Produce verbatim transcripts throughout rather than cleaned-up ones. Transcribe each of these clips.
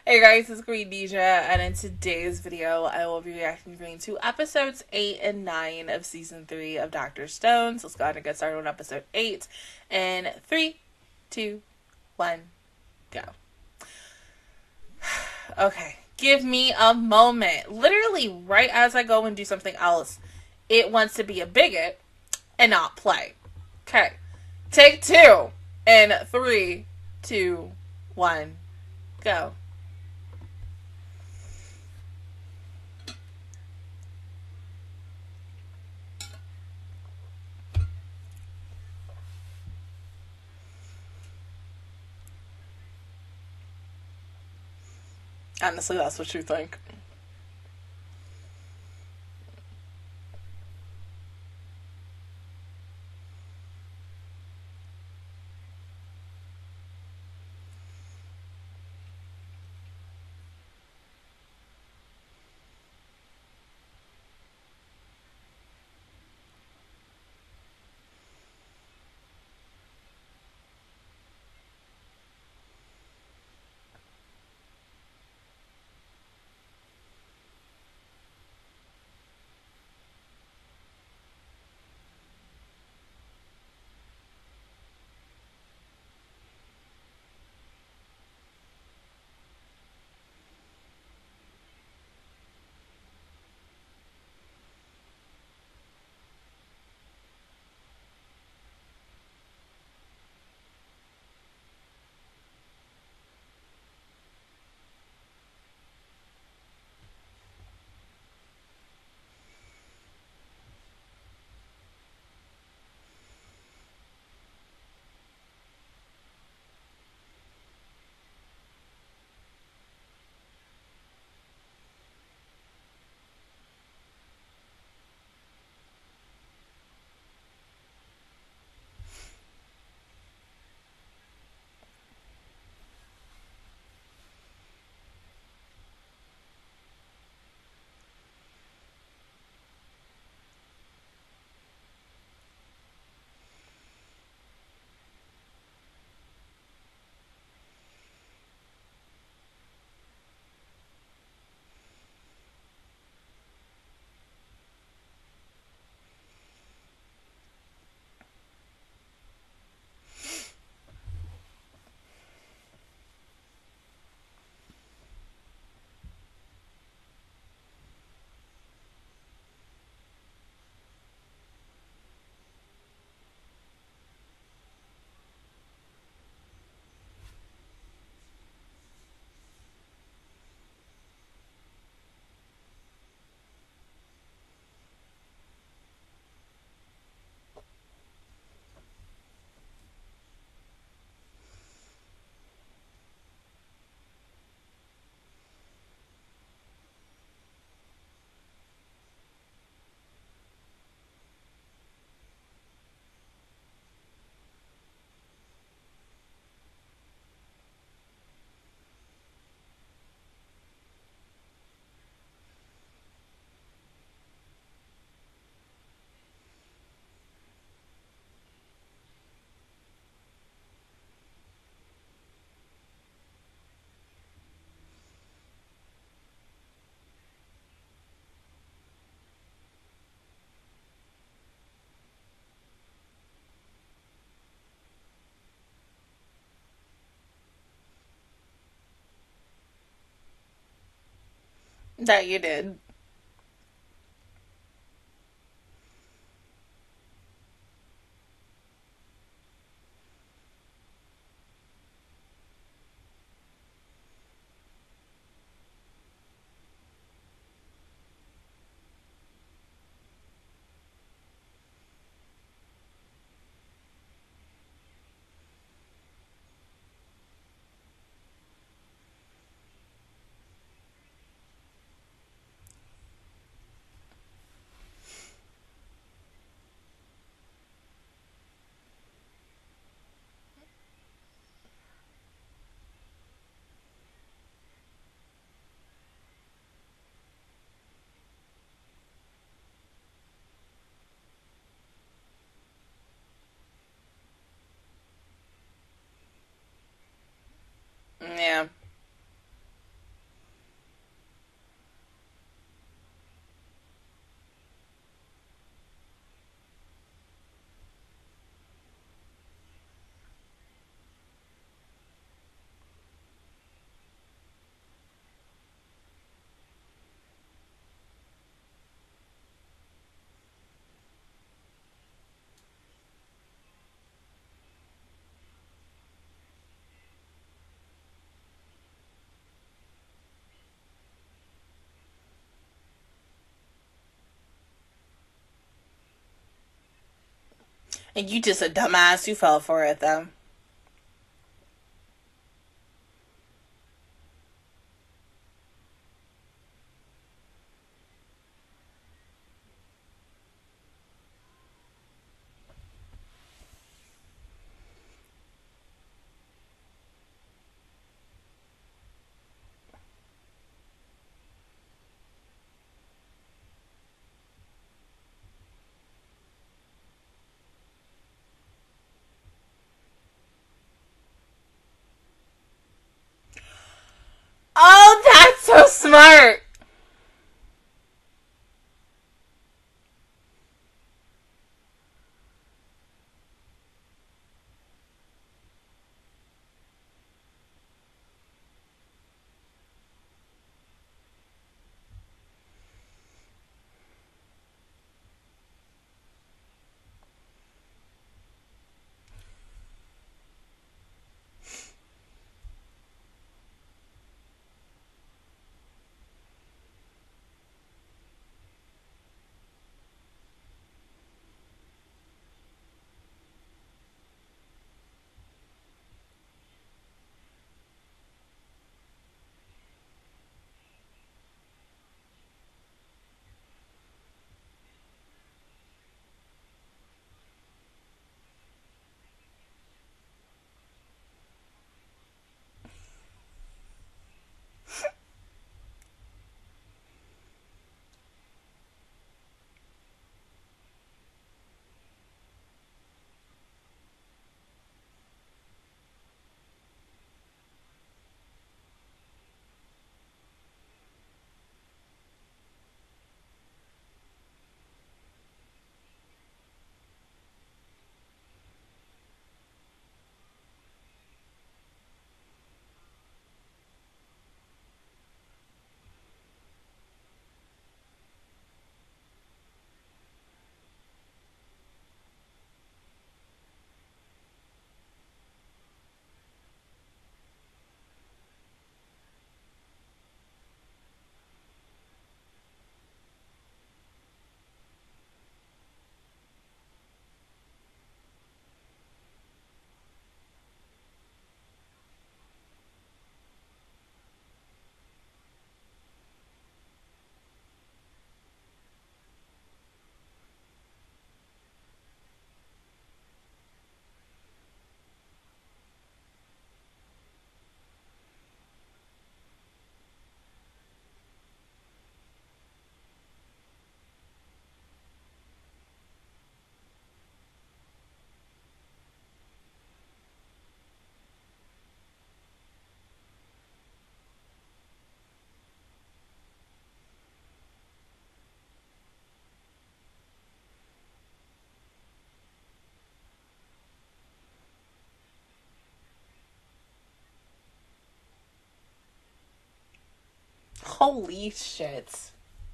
Hey guys, it's Green Deja, and in today's video, I will be reacting to episodes eight and nine of season three of Doctor Stone. So let's go ahead and get started on episode eight. In three, two, one, go. Okay, give me a moment. Literally, right as I go and do something else, it wants to be a bigot and not play. Okay, take two. In three, two, one, go. Honestly, that's what you think. That you did. And you just a dumbass. You fell for it, though. Oh, that's so smart. Holy shit.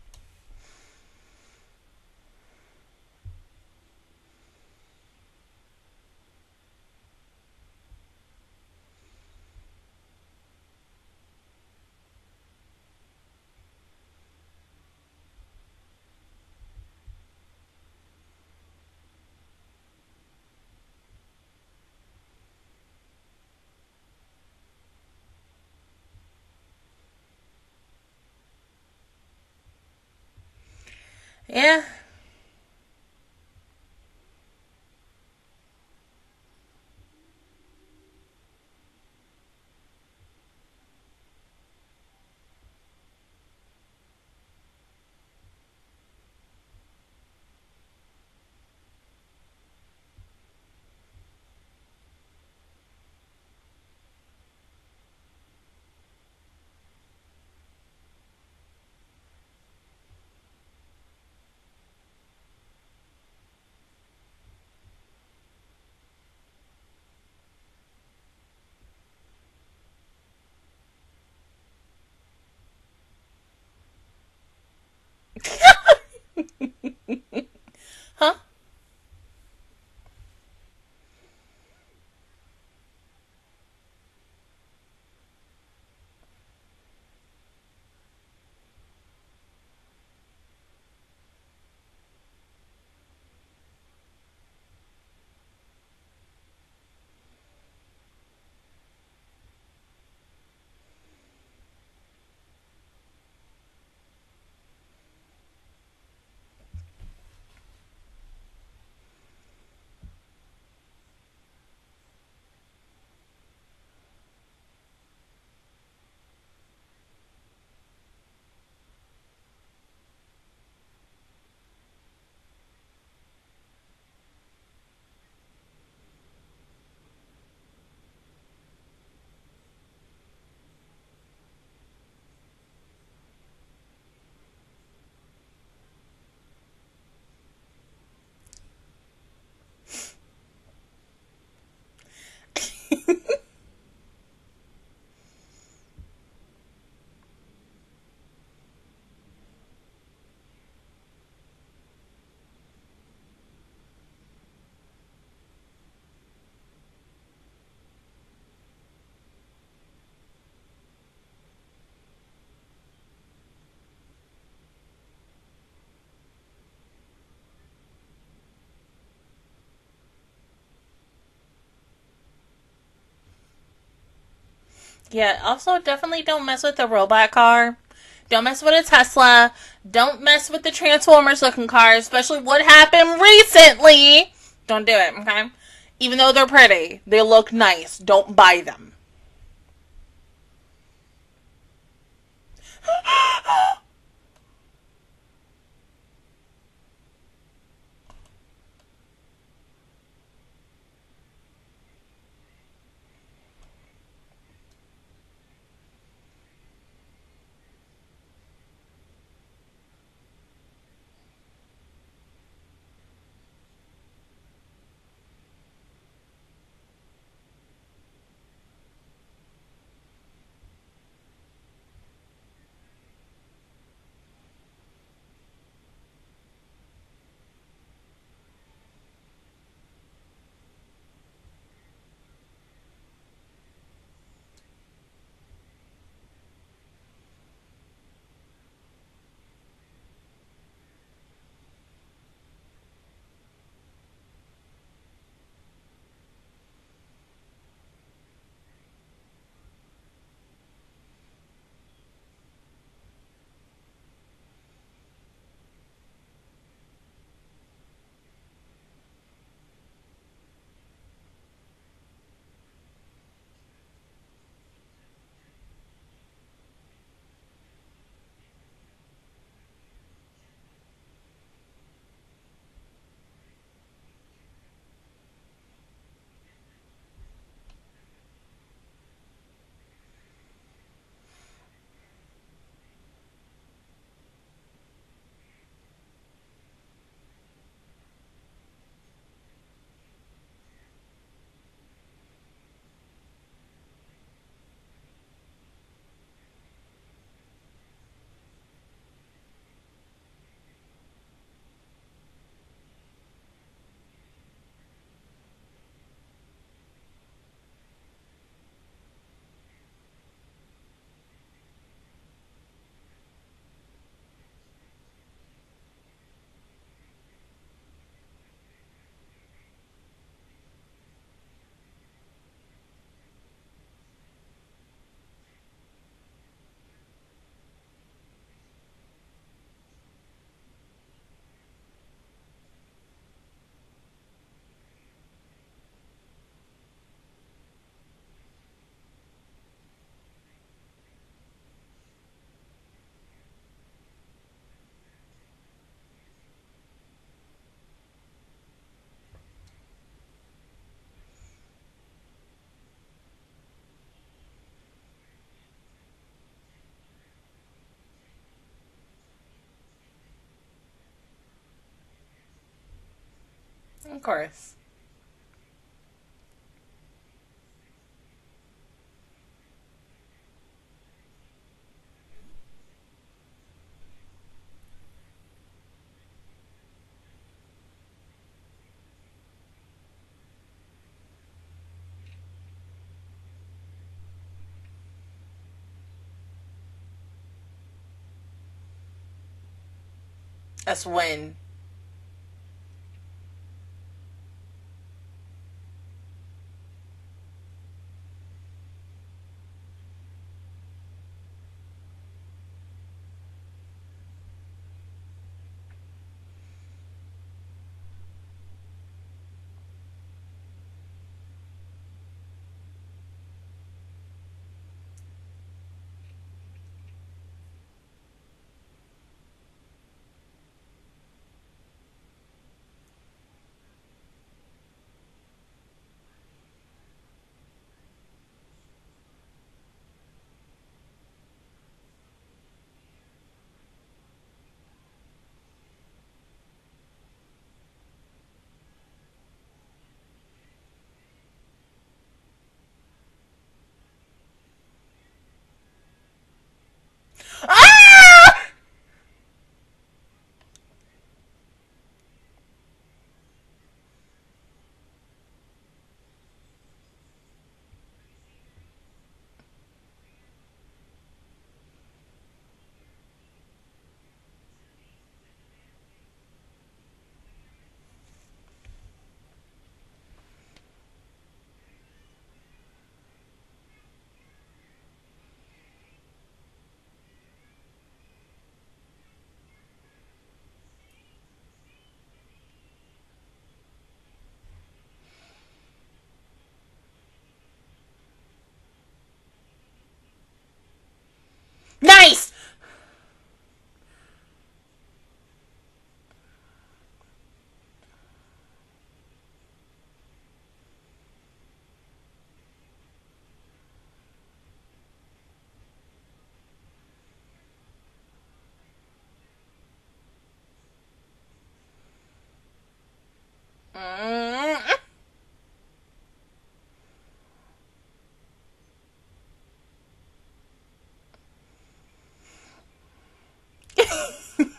Yeah. Yeah, also definitely don't mess with the robot car. Don't mess with a Tesla. Don't mess with the Transformers looking car, especially what happened recently. Don't do it, okay? Even though they're pretty, they look nice. Don't buy them. Of course. That's when.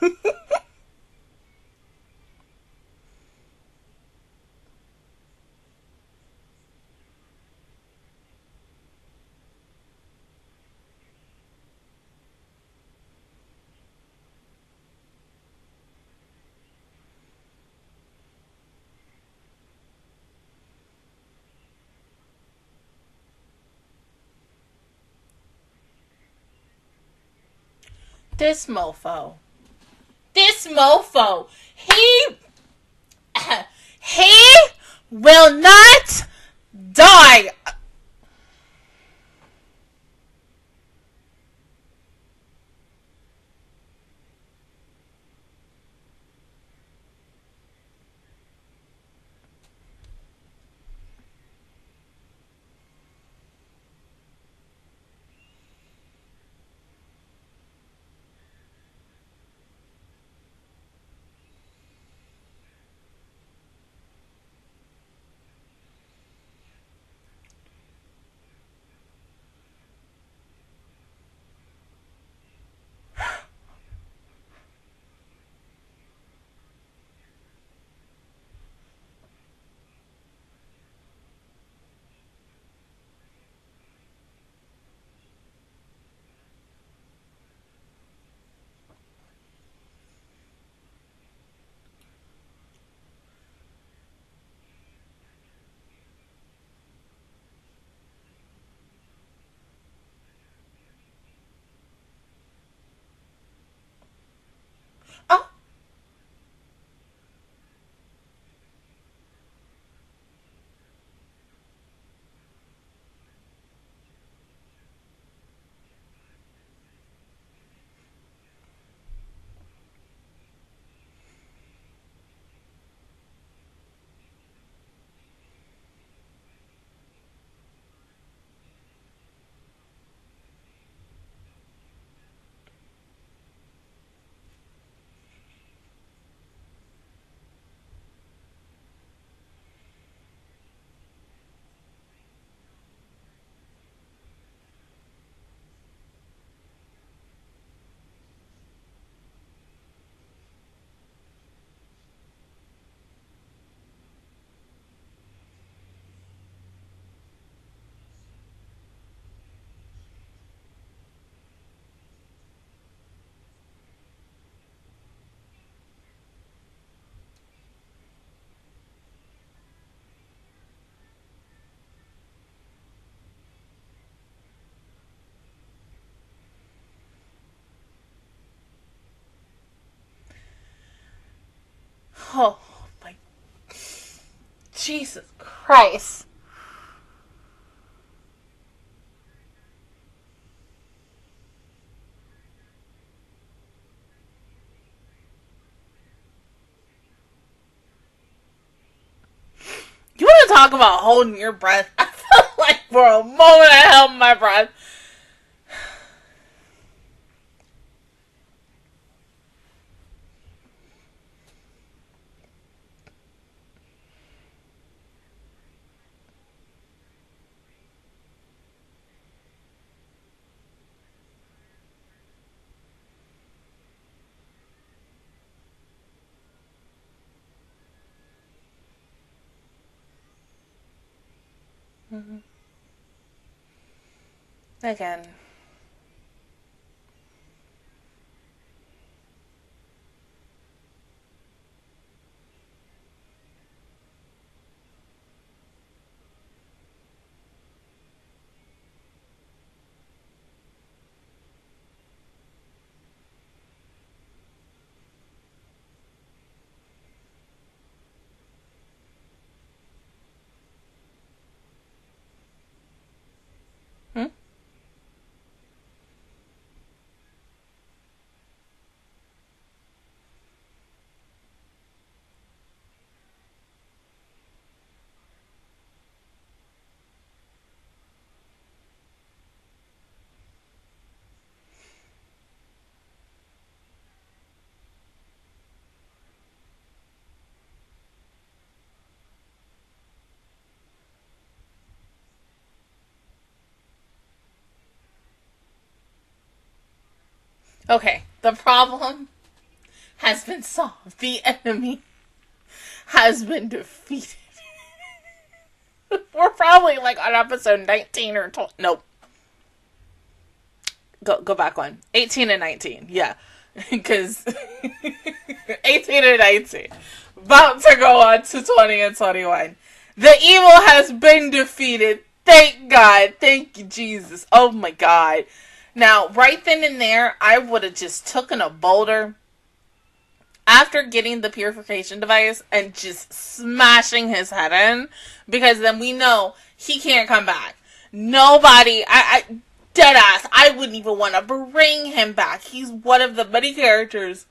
This mofo. This mofo. He. He will not die. Oh. Oh my Jesus Christ. You want to talk about holding your breath? I felt like for a moment I held my breath. Mm-hmm. Again. Hmm? Okay. The problem has been solved. The enemy has been defeated. We're probably like on episode nineteen or twenty. Nope. Go go back one. eighteen and nineteen. Yeah. Because eighteen and nineteen. About to go on to twenty and twenty-one. The evil has been defeated. Thank God. Thank you, Jesus. Oh my God. Now, right then and there, I would have just taken a boulder after getting the purification device and just smashing his head in, because then we know he can't come back. Nobody, I, I dead ass, I wouldn't even want to bring him back. He's one of the many characters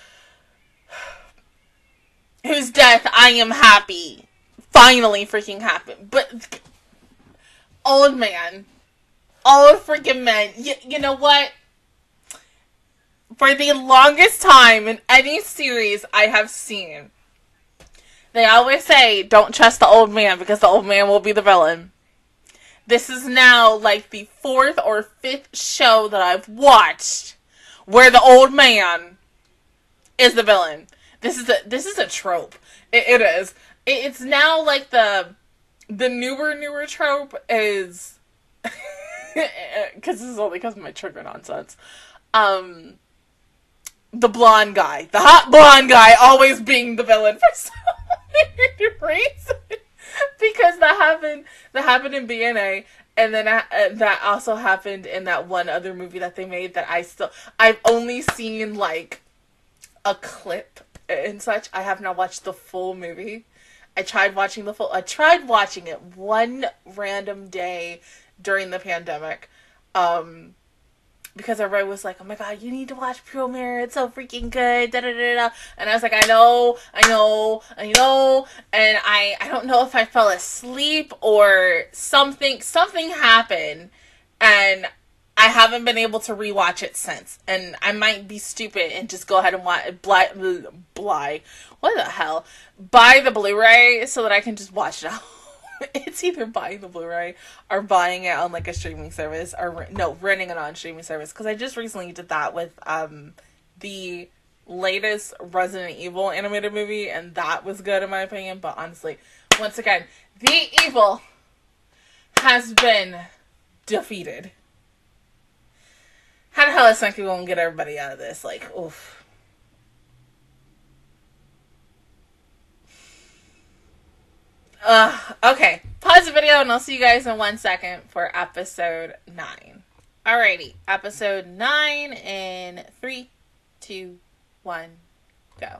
whose death I am happy finally freaking happened. But old man, old freaking man, you, you know what? For the longest time in any series I have seen, they always say, don't trust the old man because the old man will be the villain. This is now like the fourth or fifth show that I've watched where the old man is the villain. This is a, this is a trope. It, it is. It, it's now like the, the newer, newer trope is, because this is only because of my trigger nonsense. Um... The blonde guy. The hot blonde guy always being the villain for some weird reason. Because that happened that happened in B N A, and then uh, that also happened in that one other movie that they made that I still I've only seen like a clip and such. I have not watched the full movie. I tried watching the full I tried watching it one random day during the pandemic. Um Because everybody was like, oh my God, you need to watch Pure Mirror. It's so freaking good. Da, da, da, da. And I was like, I know, I know, I know. And I, I don't know if I fell asleep or something. Something happened. And I haven't been able to rewatch it since. And I might be stupid and just go ahead and watch Bly, Bly, what the hell? Buy the Blu-ray so that I can just watch it out. It's either buying the Blu-ray or buying it on like a streaming service, or no, renting it on a streaming service. Because I just recently did that with um the latest Resident Evil animated movie, and that was good in my opinion. But honestly, once again, the evil has been defeated. How the hell is Senku gonna get everybody out of this? Like, oof. Uh, okay, pause the video and I'll see you guys in one second for episode nine. Alrighty, episode nine in three, two, one, go.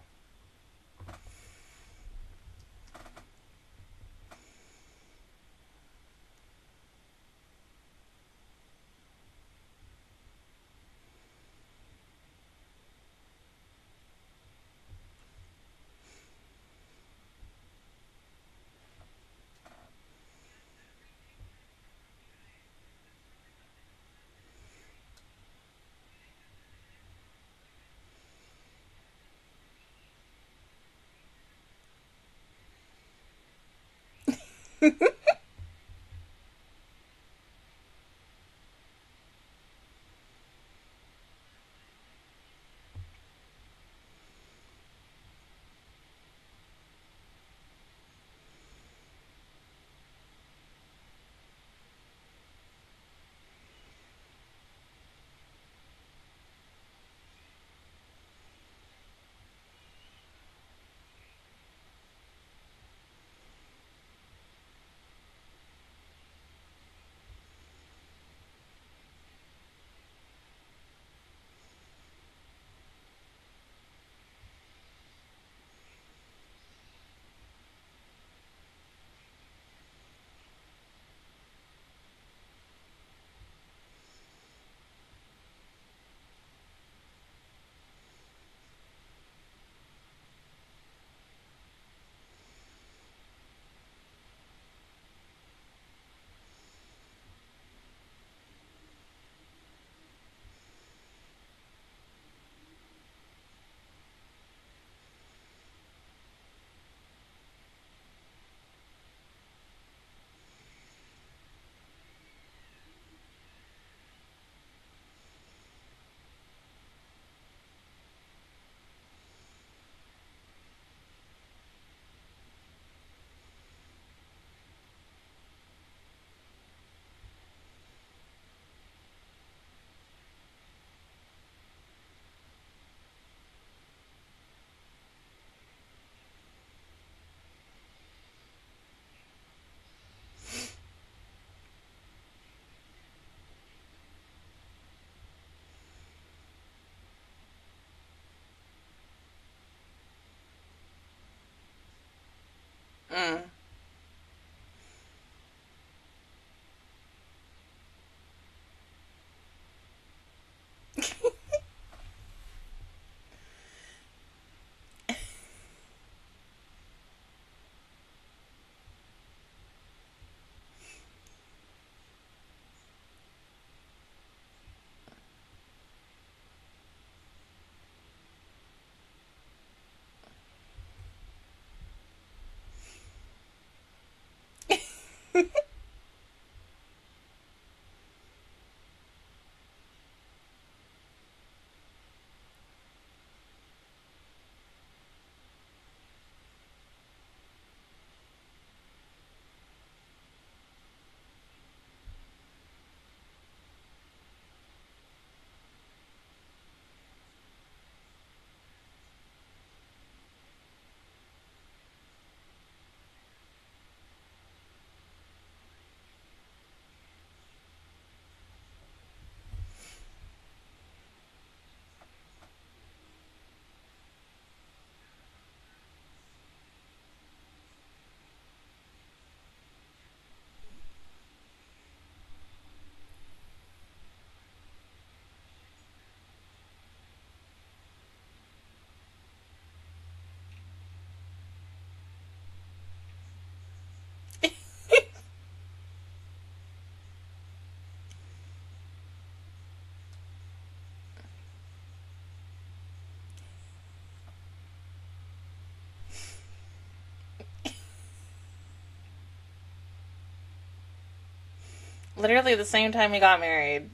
Literally the same time we got married.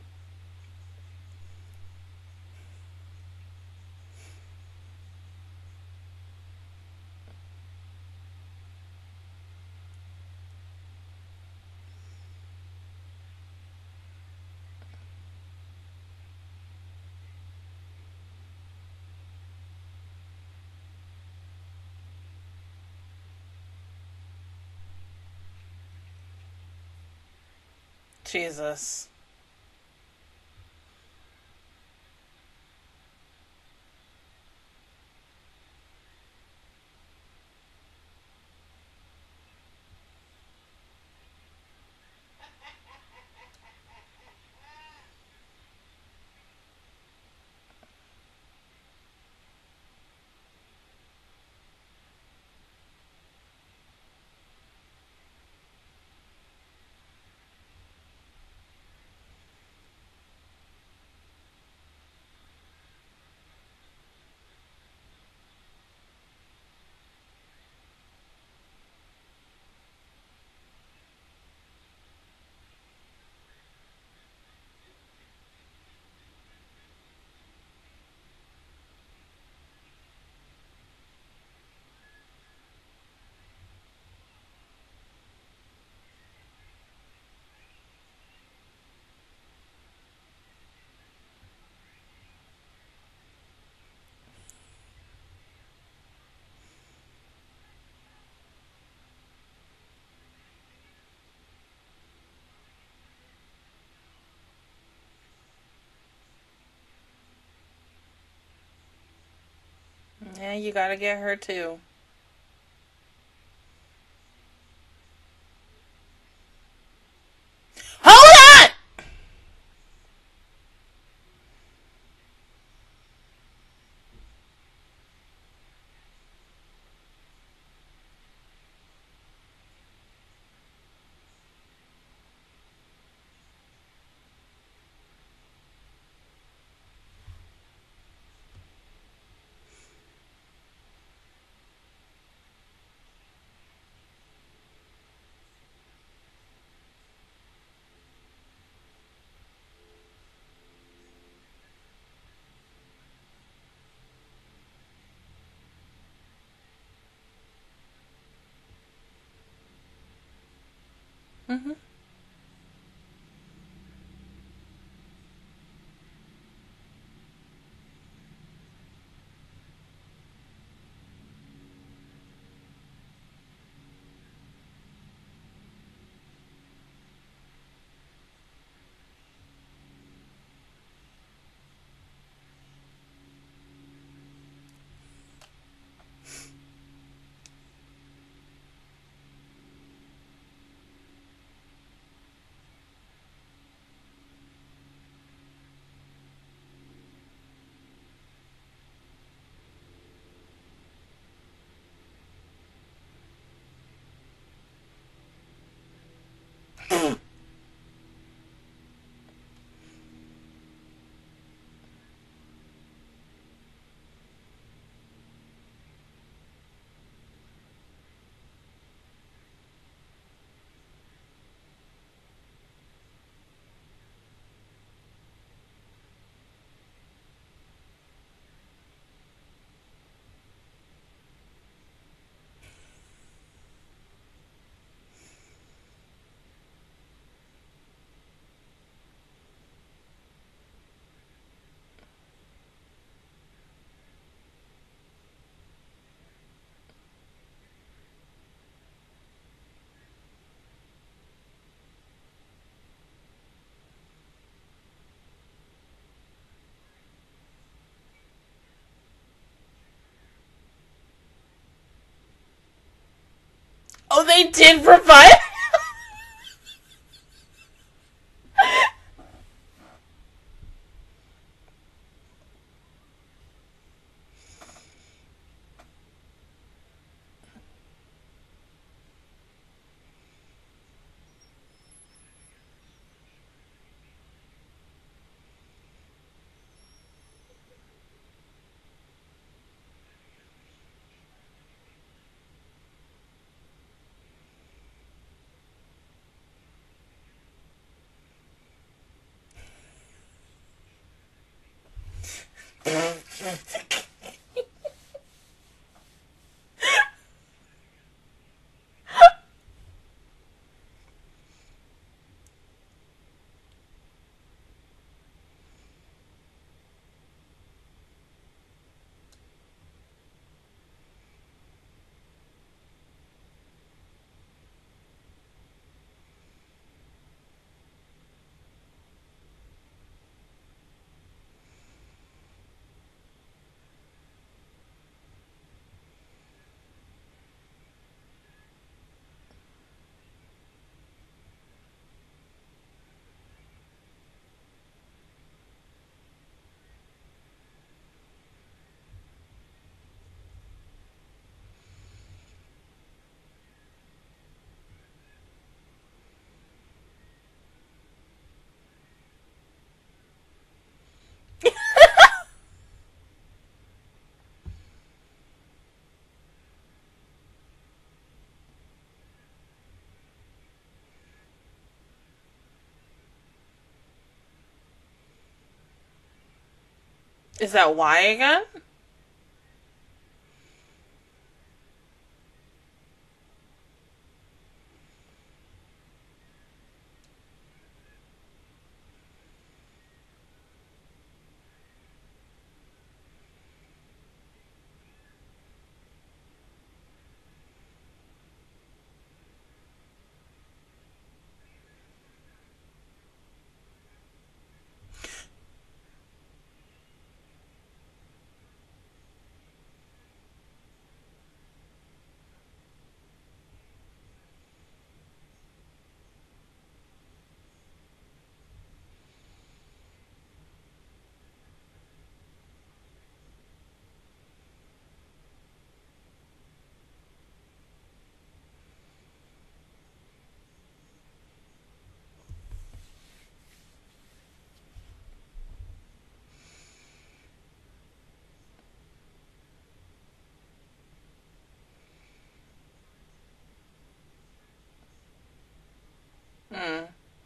Jesus. Yeah, you gotta get her too. Hold on! Mm-hmm. Oh, they did provide. Is that why again? Hmm.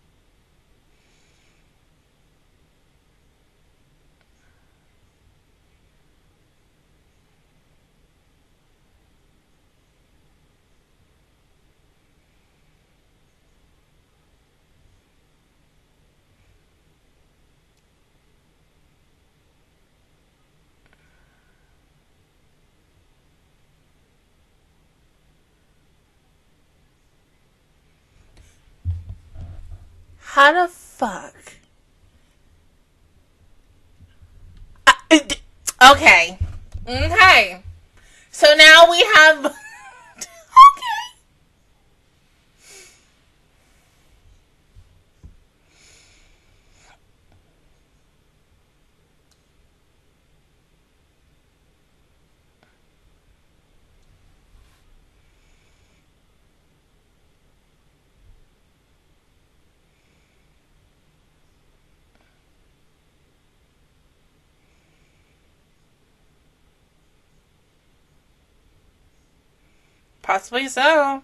How the fuck? Okay. Okay. So now we have. Okay. Possibly so.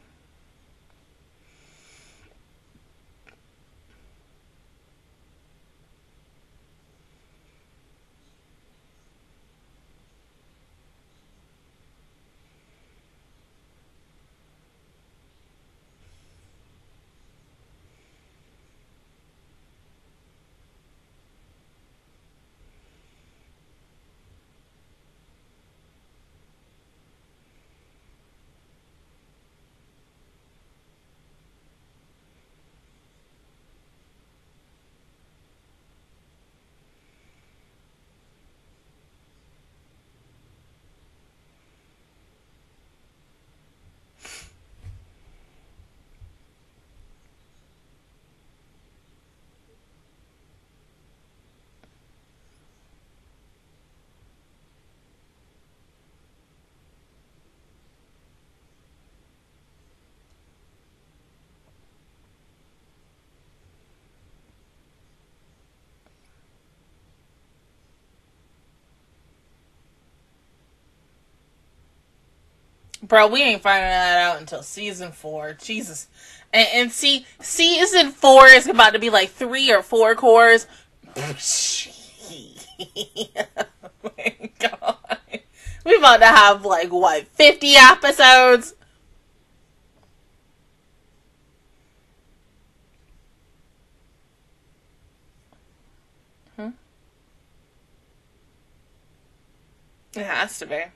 Bro, we ain't finding that out until season four. Jesus. And, and see, season four is about to be like three or four cores. about to have like what fifty episodes. Hmm? It has to be.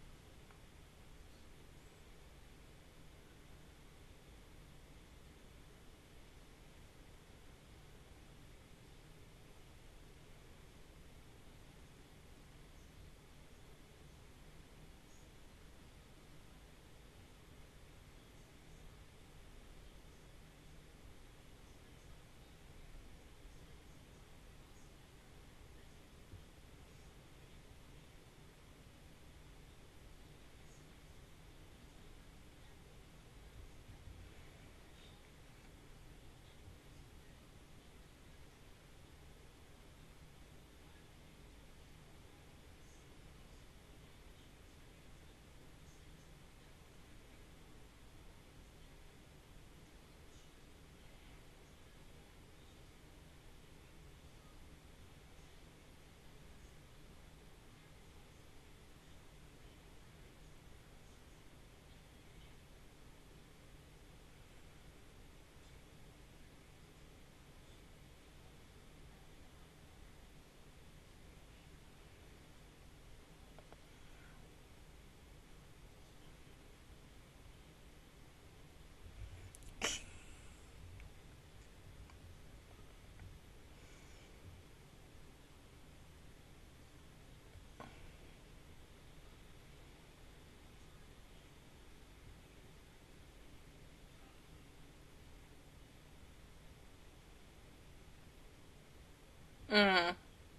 Mm.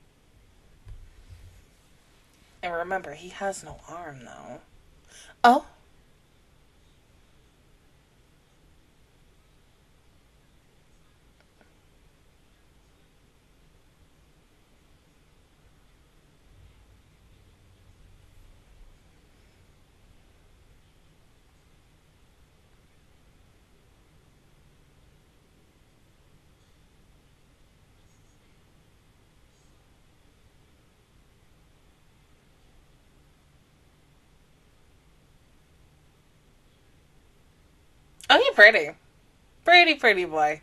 And remember, he has no arm though. Oh. Oh, you're pretty. Pretty, pretty boy.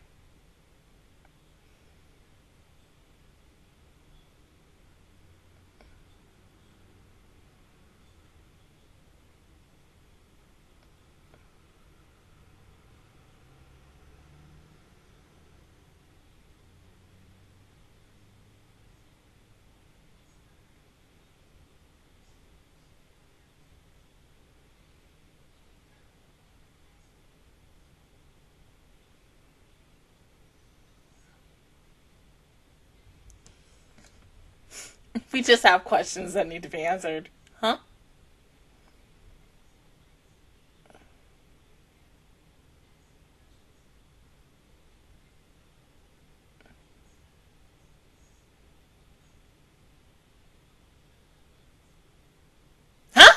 We just have questions that need to be answered. Huh? Huh?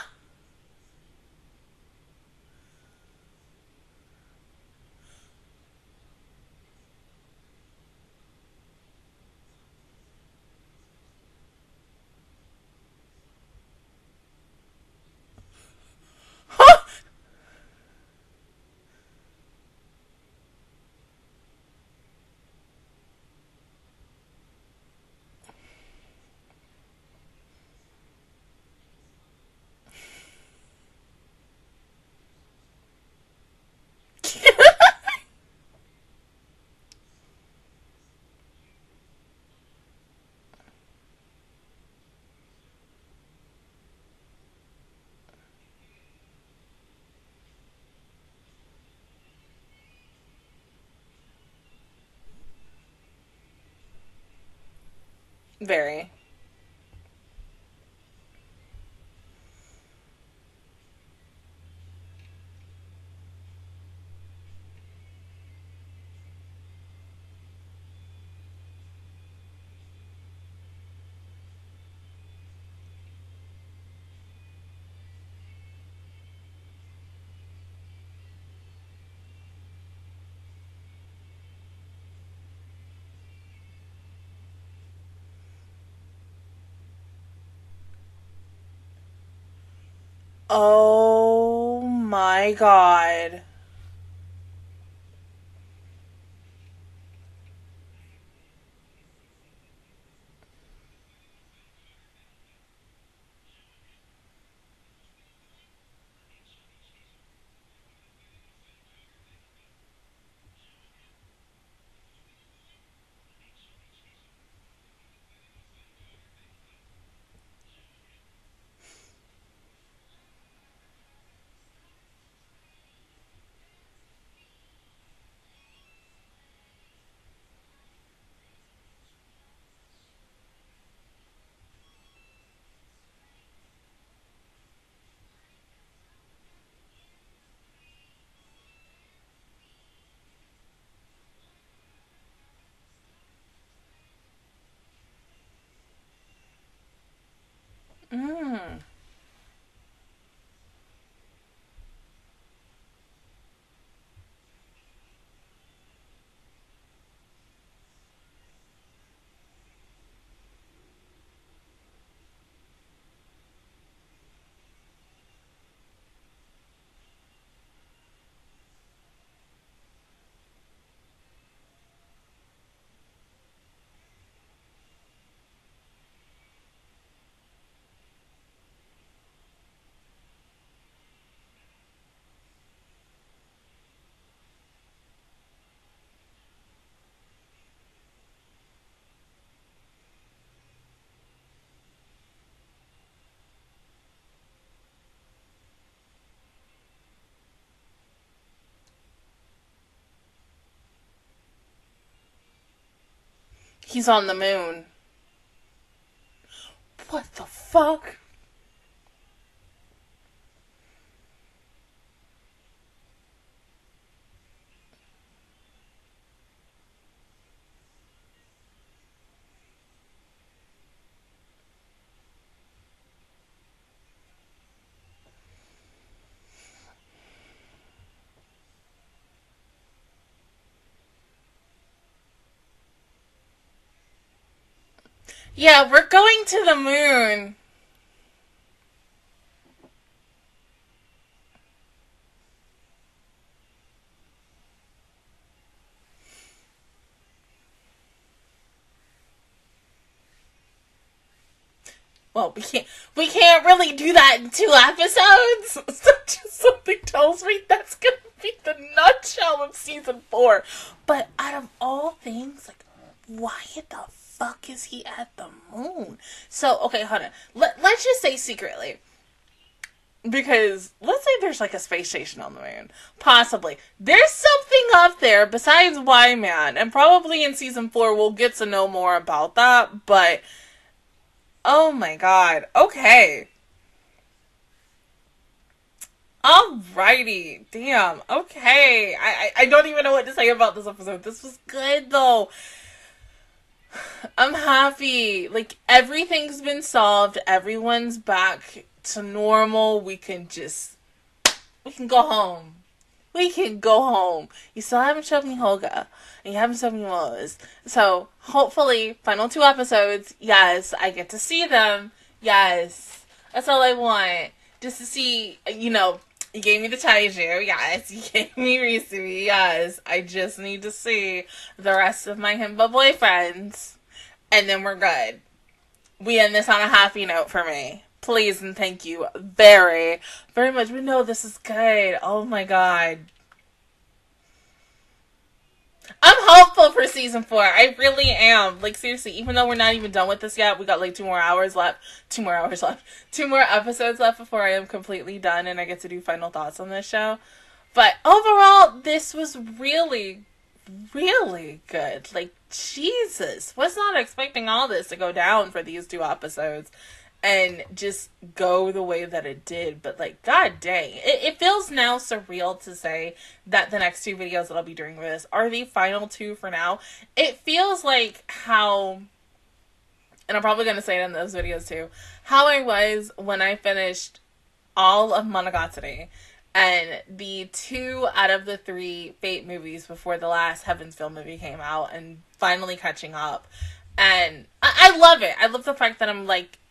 Huh? Very. Oh my god. Mm. He's on the moon. What the fuck? Yeah, we're going to the moon. Well, we can't we can't really do that in two episodes. So just something tells me that's gonna be the nutshell of season four. But out of all things, like, why the fuck is he at the moon? So okay, hold on. Let, let's just say secretly. Because let's say there's like a space station on the moon. Possibly. There's something up there besides Y-Man. And probably in season four we'll get to know more about that. But oh my god. Okay. Alrighty. Damn. Okay. I, I, I don't even know what to say about this episode. This was good though. I'm happy. Like, everything's been solved. Everyone's back to normal. We can just, we can go home. We can go home. You still haven't showed me Holga. And you haven't showed me Rose. So, hopefully, final two episodes, yes, I get to see them. Yes. That's all I want. Just to see, you know, you gave me the Taiju, yes. You gave me Risui, yes. I just need to see the rest of my Himba boyfriends. And then we're good. We end this on a happy note for me. Please and thank you very, very much. We know this is good. Oh my god. I'm hopeful for season four. I really am. Like, seriously, even though we're not even done with this yet, we got like two more hours left. Two more hours left. Two more episodes left before I am completely done and I get to do final thoughts on this show. But overall, this was really, really good. Like, Jesus. Was not expecting all this to go down for these two episodes and just go the way that it did. But, like, god dang. It, it feels now surreal to say that the next two videos that I'll be doing with this are the final two for now. It feels like how, and I'm probably going to say it in those videos too, how I was when I finished all of Monogatari and the two out of the three Fate movies before the last Heaven's Feel movie came out and finally catching up. And I, I love it. I love the fact that I'm, like,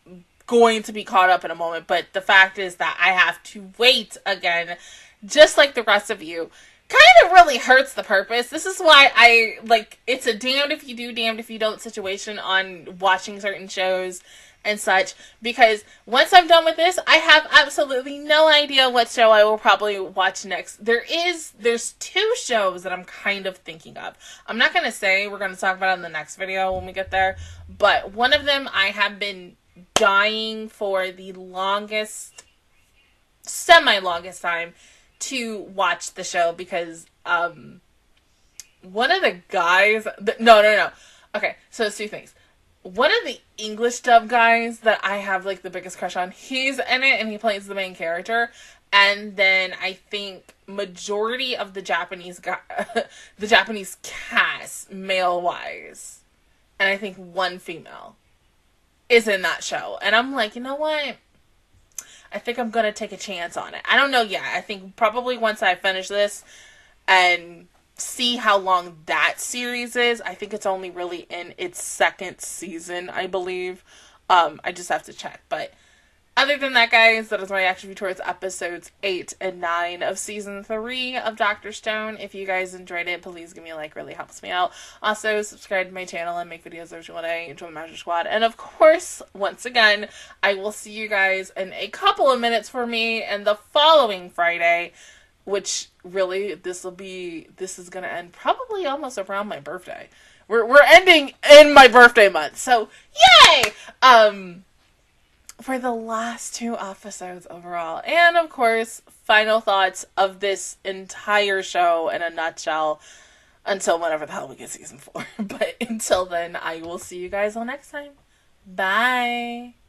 going to be caught up in a moment, but the fact is that I have to wait again, just like the rest of you. Kind of really hurts the purpose. This is why I, like, it's a damned if you do, damned if you don't situation on watching certain shows and such, because once I'm done with this, I have absolutely no idea what show I will probably watch next. There is, there's two shows that I'm kind of thinking of. I'm not going to say, we're going to talk about it in the next video when we get there, but one of them I have been dying for the longest, semi-longest time to watch the show, because um one of the guys the, no no no okay so it's two things. One of the English dub guys that I have like the biggest crush on, he's in it and he plays the main character, and then I think majority of the Japanese guy the Japanese cast, male wise, and I think one female is in that show, and I'm like, you know what, I think I'm going to take a chance on it. I don't know yet. I think probably once I finish this and see how long that series is. I think it's only really in its second season, I believe. Um, I just have to check. But other than that, guys, that is my reaction review towards episodes eight and nine of season three of Doctor Stone. If you guys enjoyed it, please give me a like. Really helps me out. Also, subscribe to my channel and make videos every single day. Enjoy the Magic Squad. And of course, once again, I will see you guys in a couple of minutes for me and the following Friday, which really, this will be, this is going to end probably almost around my birthday. We're, we're ending in my birthday month. So, yay! Um... for the last two episodes overall. And, of course, final thoughts of this entire show in a nutshell until whenever the hell we get season four. But until then, I will see you guys all next time. Bye!